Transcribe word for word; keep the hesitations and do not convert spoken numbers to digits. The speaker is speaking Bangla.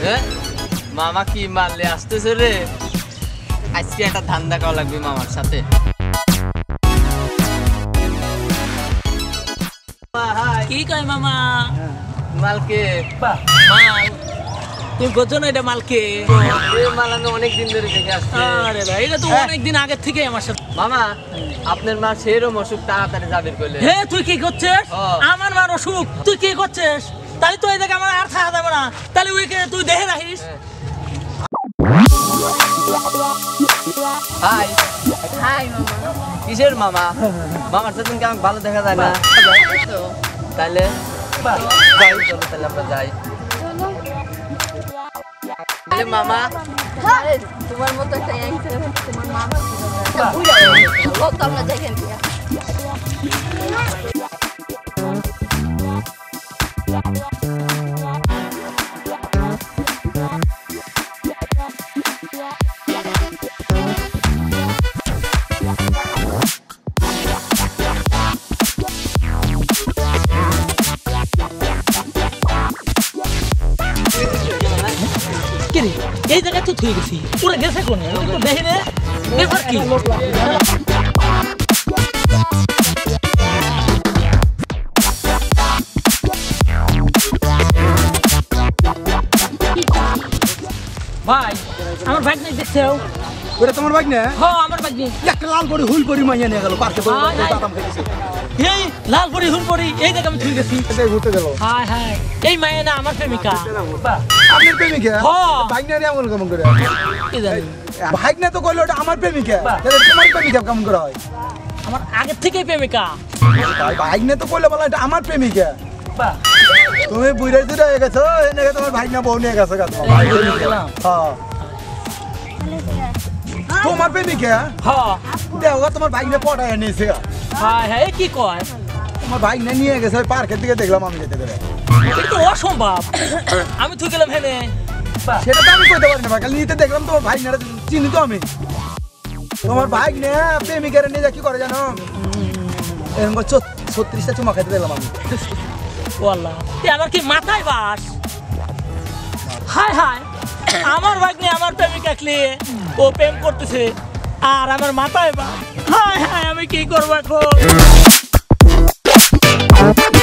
মামা কি মারলে আসতেছে রে আজকে একটা ধান্দা করা লাগবে মামার সাথে কি কয় মামা মালকে মাল তুই বোঝো না এটা মালকে মাল আমি অনেকদিন ধরে দেখে আসছি আরে ভাই এটা তো অনেকদিন আগে থেকে আমার সাথে মামা আপনার মা সেরকম অসুখ তাড়াতাড়ি যাবের কইলে হে তুই কি করছিস আমার মার অসুখ তুই কি করছিস তাই তো এই জায়গা আমার আর থাকা যাবে না তাহলে ওইকে তুই দেখে রাখিস হাই হাই মামা কিসের মামা মামার সাথে কি আমাকে ভালো দেখা যায় না তাহলে যাই চলো তাহলে আমরা যাই মামা আরে তোমার মতো একটা ইয়াং ছেলে তোমার মামা লোক তো আমরা দেখেন এই জায়গায় তো থুই গেছি পুরো গেছে কোনে তো দেখে রে ব্যাপার কি ভাই আমার বাইক নাই দেখছো ওটা তোমার বাইক না হ্যাঁ আমার বাইক নেই একটা লাল পরি হুল পরি মাইয়া নিয়ে গেল পার্কে বাদাম খেয়েছে এই লাল পরি হুল পরি এই জায়গা আমি থুই গেছি এটাই ঘুরতে গেল হাই হাই এই মায়া না আমার প্রেমিকা আপনার প্রেমিকা হ্যাঁ বাইক না এমন কেমন করে কি জানি বাইক না তো কইলো ওটা আমার প্রেমিকা তাহলে তোমার প্রেমিকা কেমন করে হয় আমার আগের থেকেই প্রেমিকা বাইক না তো কইলো বলা এটা আমার প্রেমিকা বাহ তুমি বুইড়া দুইটা হয়ে গেছো এনে তোমার ভাই না বউ নিয়ে গেছে গা তোমার ভাই হ্যাঁ তোমার প্রেমিকা হ্যাঁ দেখো তোমার ভাই না পড়ায় নিয়েছে হাই হাই কি কয় তোমার ভাই না নিয়ে গেছে ওই পার্কের দিকে দেখলাম আমি যেতে করে এটা তো অসম্ভব আমি তুই গেলাম হেনে সেটা তো আমি কইতে পারি না ভাই খালি নিতে দেখলাম তোমার ভাই না চিনি তো আমি তোমার ভাই না প্রেমিকারে নিয়ে যা কি করে জানো এরকম ছত্রিশটা চুমা খাইতে দেখলাম আমি ওয়াল্লাহ তুই আমার কি মাথায় বাস হাই হাই আমার বাইক নিয়ে আমার প্রেমিকা নিয়ে ও প্রেম করতেছে আর আমার মাথায় বাস হাই হাই আমি কি করবো এখন